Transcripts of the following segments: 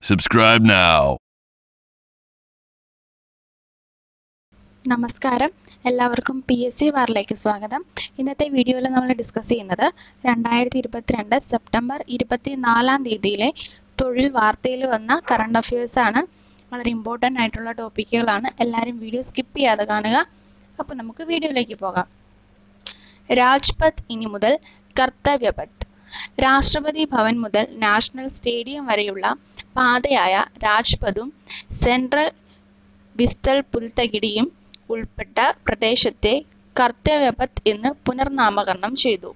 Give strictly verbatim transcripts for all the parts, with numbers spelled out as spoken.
Subscribe now. നമസ്കാരം, എല്ലാവർക്കും P S C വാറിലേക്ക് സ്വാഗതം. ഇന്നത്തെ വീഡിയോയിൽ നമ്മൾ ഡിസ്കസ് ചെയ്യുന്നത് രണ്ടായിരത്തി ഇരുപത്തിരണ്ട് സെപ്റ്റംബർ ഇരുപത്തിനാലാം തീയതിയിലെ തൊഴിൽ വാർത്തയിൽ വന്ന കറണ്ട് അഫയേഴ്സ് ആണ്. വളരെ ഇമ്പോർട്ടൻ്റ് ആയിട്ടുള്ള ടോപ്പിക്കുകളാണ്. എല്ലാവരും വീഡിയോ സ്കിപ്പ് ചെയ്യാതെ കാണുക. അപ്പോൾ നമുക്ക് വീഡിയോയിലേക്ക് പോകാം. രാജ്പഥ് ഇനി മുതൽ കർത്തവ്യപഥ്. രാഷ്ട്രപതി ഭവൻ മുതൽ നാഷണൽ സ്റ്റേഡിയം വരെയുള്ള പാതയായ രാജ്പഥും സെൻട്രൽ വിസ്തൽ പുൽത്തകിടിയും ഉൾപ്പെട്ട പ്രദേശത്തെ കർത്തവ്യപഥ് എന്ന് പുനർനാമകരണം ചെയ്തു.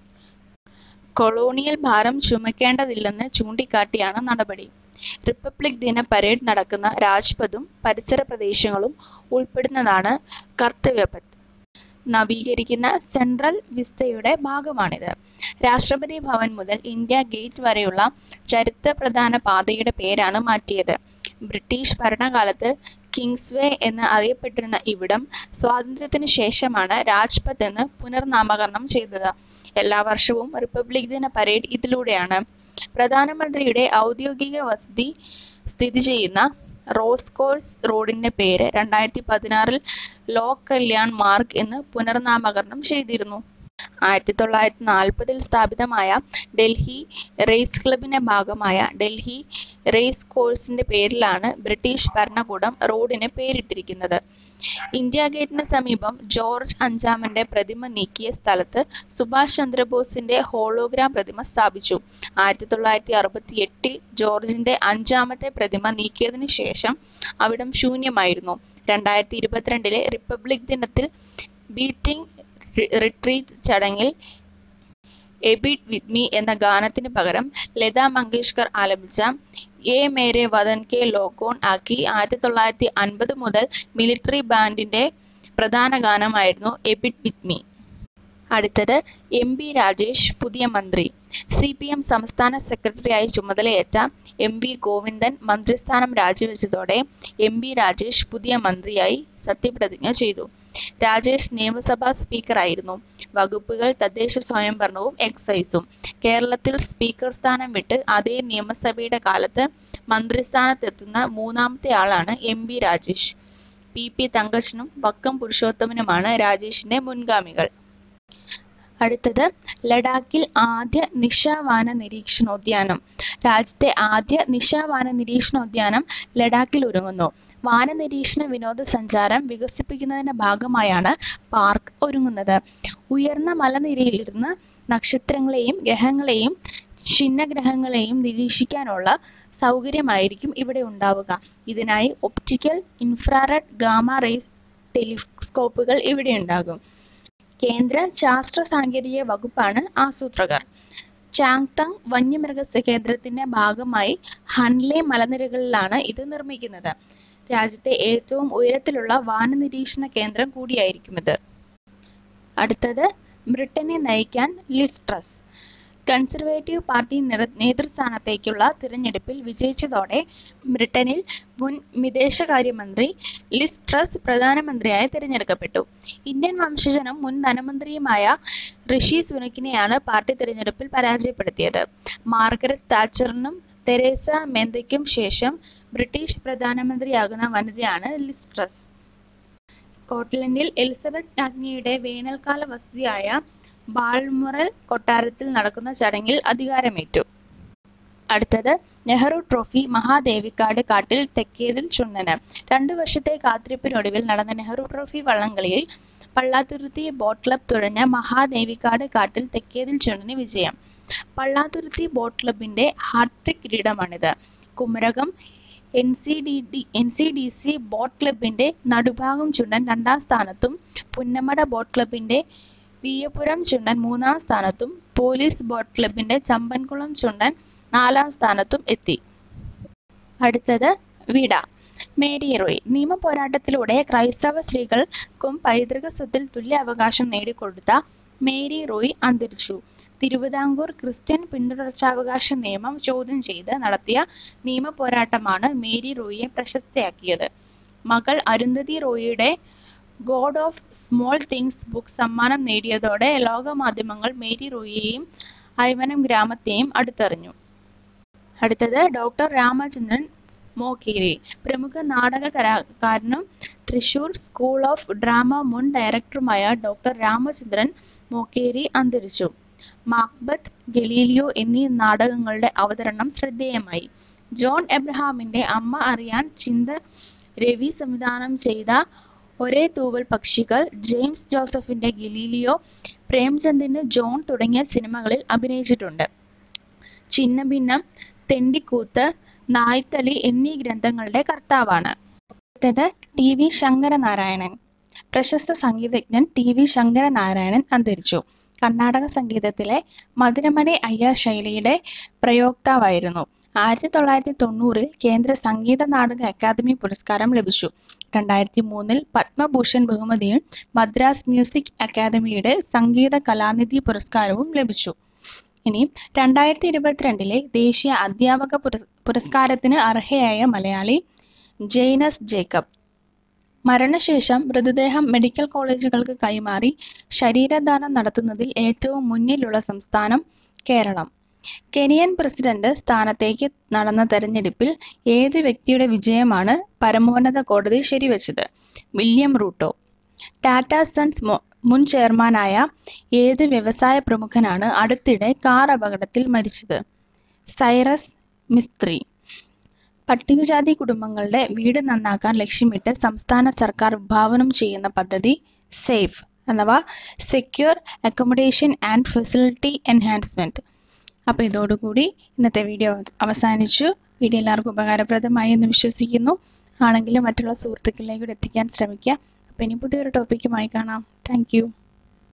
കൊളോണിയൽ ഭാരം ചുമക്കേണ്ടതില്ലെന്ന് ചൂണ്ടിക്കാട്ടിയാണ് നടപടി. റിപ്പബ്ലിക് ദിന പരേഡ് നടക്കുന്ന രാജ്പഥും പരിസര പ്രദേശങ്ങളും ഉൾപ്പെടുന്നതാണ് കർത്തവ്യപഥ്. നവീകരിക്കുന്ന സെൻട്രൽ വിസ്തയുടെ ഭാഗമാണിത്. രാഷ്ട്രപതി ഭവൻ മുതൽ ഇന്ത്യ ഗേറ്റ് വരെയുള്ള ചരിത്രപ്രധാന പാതയുടെ പേരാണ് മാറ്റിയത്. ബ്രിട്ടീഷ് ഭരണകാലത്ത് കിങ്സ്വേ എന്ന് അറിയപ്പെട്ടിരുന്ന ഇവിടം സ്വാതന്ത്ര്യത്തിന് ശേഷമാണ് രാജ്പഥ് എന്ന് പുനർനാമകരണം ചെയ്തത്. എല്ലാ വർഷവും റിപ്പബ്ലിക് ദിന പരേഡ് ഇതിലൂടെയാണ്. പ്രധാനമന്ത്രിയുടെ ഔദ്യോഗിക വസതി സ്ഥിതി ചെയ്യുന്ന റോസ് കോഴ്സ് റോഡിന്റെ പേര് രണ്ടായിരത്തി പതിനാറിൽ ലോക് കല്യാൺ മാർഗ് എന്ന് പുനർനാമകരണം ചെയ്തിരുന്നു. ആയിരത്തി തൊള്ളായിരത്തി നാൽപ്പതിൽ സ്ഥാപിതമായ ഡൽഹി റേസ് ക്ലബിന്റെ ഭാഗമായ ഡൽഹി റേസ് കോഴ്സിന്റെ പേരിലാണ് ബ്രിട്ടീഷ് ഭരണകൂടം റോഡിന് പേരിട്ടിരിക്കുന്നത്. ഇന്ത്യ ഗേറ്റിന് സമീപം ജോർജ് അഞ്ചാമന്റെ പ്രതിമ നീക്കിയ സ്ഥലത്ത് സുഭാഷ് ചന്ദ്രബോസിന്റെ ഹോളോഗ്രാം പ്രതിമ സ്ഥാപിച്ചു. ആയിരത്തി തൊള്ളായിരത്തി അറുപത്തി എട്ടിൽ ജോർജിന്റെ അഞ്ചാമത്തെ പ്രതിമ നീക്കിയതിനു ശേഷം അവിടം ശൂന്യമായിരുന്നു. രണ്ടായിരത്തി ഇരുപത്തിരണ്ടിലെ റിപ്പബ്ലിക് ദിനത്തിൽ ബീറ്റിംഗ് റിട്രീറ്റ് ചടങ്ങിൽ എ ബീറ്റ് വിത്ത് മീ എന്ന ഗാനത്തിന് പകരം ലതാ മങ്കേഷ്കർ ആലപിച്ച എ മേരെ വതൻ കെ ലോഗോൺ ആക്കി ആയിരത്തി തൊള്ളായിരത്തി അൻപത് മുതൽ മിലിറ്ററി ബാൻഡിന്റെ പ്രധാന ഗാനമായിരുന്നു എ ബീറ്റ് വിത്ത് മീ. അടുത്തത് എം ബി രാജേഷ് പുതിയ മന്ത്രി. സി പി എം സംസ്ഥാന സെക്രട്ടറിയായി ചുമതലയേറ്റ എം വി ഗോവിന്ദൻ മന്ത്രിസ്ഥാനം രാജിവെച്ചതോടെ എം ബി രാജേഷ് പുതിയ മന്ത്രിയായി സത്യപ്രതിജ്ഞ ചെയ്തു. രാജേഷ് നിയമസഭാ സ്പീക്കറായിരുന്നു. വകുപ്പുകൾ തദ്ദേശ സ്വയംഭരണവും എക്സൈസും. കേരളത്തിൽ സ്പീക്കർ സ്ഥാനം വിട്ട് അതേ നിയമസഭയുടെ കാലത്ത് മന്ത്രിസ്ഥാനത്തെത്തുന്ന മൂന്നാമത്തെ ആളാണ് M B Rajesh. P P തങ്കച്ചനും വക്കം പുരുഷോത്തമനുമാണ് രാജേഷിന്റെ മുൻഗാമികൾ. അടുത്തത് ലഡാക്കിൽ ആദ്യ നിശാവാന നിരീക്ഷണോദ്യാനം. രാജ്യത്തെ ആദ്യ നിശാവാന നിരീക്ഷണോദ്യാനം ലഡാക്കിൽ ഒരുങ്ങുന്നു. വാന നിരീക്ഷണ വിനോദസഞ്ചാരം വികസിപ്പിക്കുന്നതിന്റെ ഭാഗമായാണ് പാർക്ക് ഒരുങ്ങുന്നത്. ഉയർന്ന മലനിരയിലിരുന്ന് നക്ഷത്രങ്ങളെയും ഗ്രഹങ്ങളെയും ഛിന്നഗ്രഹങ്ങളെയും നിരീക്ഷിക്കാനുള്ള സൗകര്യമായിരിക്കും ഇവിടെ ഉണ്ടാവുക. ഇതിനായി ഒപ്റ്റിക്കൽ, ഇൻഫ്രാറെഡ്, ഗാമ റേ ടെലിസ്കോപ്പുകൾ ഇവിടെ ഉണ്ടാകും. കേന്ദ്ര ശാസ്ത്ര സാങ്കേതിക വകുപ്പാണ് ആസൂത്രകർ. ചാങ്തങ് വന്യമൃഗ കേന്ദ്രത്തിന്റെ ഭാഗമായി ഹൻലെ മലനിരകളിലാണ് ഇത് നിർമ്മിക്കുന്നത്. രാജ്യത്തെ ഏറ്റവും ഉയരത്തിലുള്ള വാന നിരീക്ഷണ കേന്ദ്രം കൂടിയായിരിക്കും ഇത്. അടുത്തത് ബ്രിട്ടനെ നയിക്കാൻ ലിസ് ട്രസ്. കൺസർവേറ്റീവ് പാർട്ടി നേതൃസ്ഥാനത്തേക്കുള്ള തിരഞ്ഞെടുപ്പിൽ വിജയിച്ചതോടെ ബ്രിട്ടനിൽ മുൻ വിദേശകാര്യമന്ത്രി ലിസ് ട്രസ് പ്രധാനമന്ത്രിയായി തിരഞ്ഞെടുക്കപ്പെട്ടു. ഇന്ത്യൻ വംശജനും മുൻ ധനമന്ത്രിയുമായ ഋഷി സുനക്കിനെയാണ് പാർട്ടി തിരഞ്ഞെടുപ്പിൽ പരാജയപ്പെടുത്തിയത്. മാർഗരറ്റ് താച്ചറിനും തെരേസ മേയ്ക്കും ശേഷം ബ്രിട്ടീഷ് പ്രധാനമന്ത്രിയാകുന്ന വനിതയാണ് ലിസ് ട്രസ്. സ്കോട്ട്ലൻഡിൽ എലിസബത്ത് രാജ്ഞിയുടെ വേനൽക്കാല വസതിയായ ബാൾമൊറൽ കൊട്ടാരത്തിൽ നടക്കുന്ന ചടങ്ങിൽ അധികാരമേറ്റു. അടുത്തത് നെഹ്റു ട്രോഫി മഹാദേവിക്കാട് കാട്ടിൽ തെക്കേതിൽ ചുണ്ടന്. രണ്ടു വർഷത്തെ കാത്തിരിപ്പിനൊടുവിൽ നടന്ന നെഹ്റു ട്രോഫി വള്ളംകളിയിൽ പള്ളാത്തുരുത്തി ബോട്ട് ക്ലബ് തുഴഞ്ഞ മഹാദേവിക്കാട് കാട്ടിൽ തെക്കേതിൽ ചുണ്ടന് വിജയം. പള്ളാത്തുരുത്തി ബോട്ട് ക്ലബിന്റെ ഹാട്രിക് കിരീടമാണിത്. Kumarakom N C D D N C D C boat ക്ലബിന്റെ നടുഭാഗം ചുണ്ടൻ രണ്ടാം സ്ഥാനത്തും പുന്നമട ബോട്ട് ക്ലബിന്റെ വിയ്യപുരം ചുണ്ടൻ മൂന്നാം സ്ഥാനത്തും പോലീസ് ബോട്ട് ക്ലബിന്റെ ചമ്പൻകുളം ചുണ്ടൻ നാലാം സ്ഥാനത്തും എത്തി. അടുത്തത് വിട. മേരി റോയ്. നിയമ പോരാട്ടത്തിലൂടെ ക്രൈസ്തവ സ്ത്രീകൾക്കും പൈതൃക സ്വത്തിൽ തുല്യ അവകാശം നേടിക്കൊടുത്ത മേരി റോയ് അന്തരിച്ചു. തിരുവിതാംകൂർ ക്രിസ്ത്യൻ പിന്തുടർച്ചാവകാശ നിയമം ചോദ്യം ചെയ്ത് നടത്തിയ നിയമ പോരാട്ടമാണ് മേരി റോയിയെ പ്രശസ്തയാക്കിയത്. മകൾ അരുന്ധതി റോയിയുടെ God of Small Things book സമ്മാനം നേടിയതോടെ ലോകമാധ്യമങ്ങൾ മേരി റോയിയെയും ഐവനം ഗ്രാമത്തെയും അടുത്തറിഞ്ഞു. അടുത്തത് ഡോക്ടർ രാമചന്ദ്രൻ മോക്കേരി. പ്രമുഖ നാടക കലാകാരനും തൃശൂർ സ്കൂൾ ഓഫ് ഡ്രാമ മുൻ ഡയറക്ടറുമായ ഡോക്ടർ രാമചന്ദ്രൻ മോക്കേരി അന്തരിച്ചു. മാക്ബത്ത്, ഗലീലിയോ എന്നീ നാടകങ്ങളുടെ അവതരണം ശ്രദ്ധേയമായി. ജോൺ എബ്രഹാമിന്റെ അമ്മ അറിയാൻ ചിന്ത രവി സംവിധാനം ചെയ്ത ഒരേ തൂവൽ പക്ഷികൾ, ജെയിംസ് ജോസഫിന്റെ ഗലീലിയോ, പ്രേംചന്ദിന്റെ ജോൺ തുടങ്ങിയ സിനിമകളിൽ അഭിനയിച്ചിട്ടുണ്ട്. ചിന്നഭിന്നം, തെണ്ടിക്കൂത്ത്, നായ്ത്തലി എന്നീ ഗ്രന്ഥങ്ങളുടെ കർത്താവാണ്. അടുത്തത് ടി വി ശങ്കരനാരായണൻ. പ്രശസ്ത സംഗീതജ്ഞൻ ടി വി ശങ്കരനാരായണൻ അന്തരിച്ചു. കർണാടക സംഗീതത്തിലെ മധുരമണി അയ്യർ ശൈലിയുടെ പ്രയോക്താവായിരുന്നു. ആയിരത്തി തൊള്ളായിരത്തി തൊണ്ണൂറിൽ കേന്ദ്ര സംഗീത നാടക അക്കാദമി പുരസ്കാരം ലഭിച്ചു. രണ്ടായിരത്തി മൂന്നിൽ പത്മഭൂഷൺ ബഹുമതിയും മദ്രാസ് മ്യൂസിക് അക്കാദമിയുടെ സംഗീത കലാനിധി പുരസ്കാരവും ലഭിച്ചു. ഇനി രണ്ടായിരത്തി ഇരുപത്തിരണ്ടിലെ ദേശീയ അധ്യാപക പുരസ്കാരത്തിന് അർഹയായ മലയാളി ജെയ്നസ് ജേക്കബ്. മരണശേഷം മൃതദേഹം മെഡിക്കൽ കോളേജുകൾക്ക് കൈമാറി ശരീരദാനം നടത്തുന്നതിൽ ഏറ്റവും മുന്നിലുള്ള സംസ്ഥാനം കേരളം. കെനിയൻ പ്രസിഡന്റ് സ്ഥാനത്തേക്ക് നടന്ന തെരഞ്ഞെടുപ്പിൽ ഏത് വ്യക്തിയുടെ വിജയമാണ് പരമോന്നത കോടതി ശരിവെച്ചത്? William Ruto. ടാറ്റ സൺസ് മുൻ ചെയർമാനായ ഏത് വ്യവസായ പ്രമുഖനാണ് അടുത്തിടെ കാർ അപകടത്തിൽ മരിച്ചത്? സൈറസ് മിസ്ത്രി. പട്ടികജാതി കുടുംബങ്ങളുടെ വീട് നന്നാക്കാൻ ലക്ഷ്യമിട്ട് സംസ്ഥാന സർക്കാർ വിഭാവനം ചെയ്യുന്ന പദ്ധതി സേഫ് അഥവാ secure accommodation and facility enhancement. അപ്പോൾ ഇതോടുകൂടി ഇന്നത്തെ വീഡിയോ അവസാനിച്ചു. വീഡിയോ എല്ലാവർക്കും ഉപകാരപ്രദമായി എന്ന് വിശ്വസിക്കുന്നു. ആണെങ്കിലും മറ്റുള്ള സുഹൃത്തുക്കളിലേക്ക് എത്തിക്കാൻ ശ്രമിക്കുക. അപ്പോൾ ഇനി പുതിയൊരു ടോപ്പിക്കുമായി കാണാം. താങ്ക്